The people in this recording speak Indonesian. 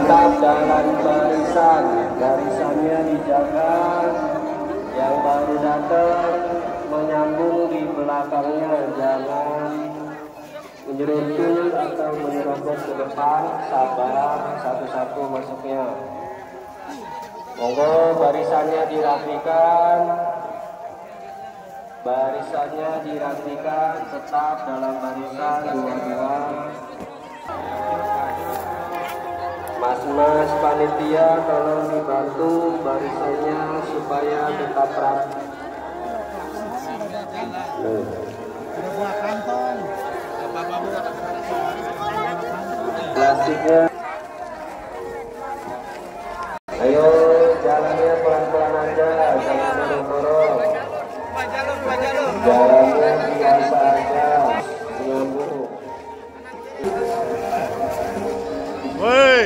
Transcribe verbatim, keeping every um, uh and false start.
tetap dalam barisan, barisannya dijaga. Yang baru datang menyambung di belakangnya, jangan menyerempet atau menyerobot ke depan. Sabar, satu-satu masuknya. Monggo barisannya dirapikan, barisannya dirapikan, tetap dalam barisan dua-dua. Mas-mas panitia tolong dibantu barisannya supaya tetap rapi. Plastiknya. Ayo jalannya pelan-pelan aja, jangan dorong-dorong. Jalannya biasa aja, nyambung. Woi.